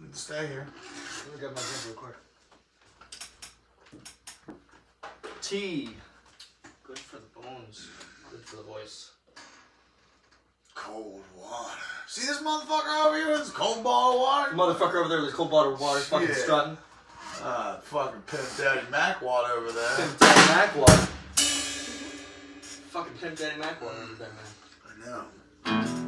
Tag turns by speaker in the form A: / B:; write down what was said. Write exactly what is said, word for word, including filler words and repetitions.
A: stay here.
B: Let me get my drink real quick.
C: Tea. Good for the bones. Good for the voice.
A: Cold water. See this motherfucker over here with his cold bottle of water?
C: Motherfucker over there with his cold bottle of water fucking
A: Yeah.
C: strutting.
A: Uh, fucking Pimp Daddy Mac water over there.
C: Pimp Daddy Mac water. Fucking Pimp Daddy Mac water over there, man.
A: I know.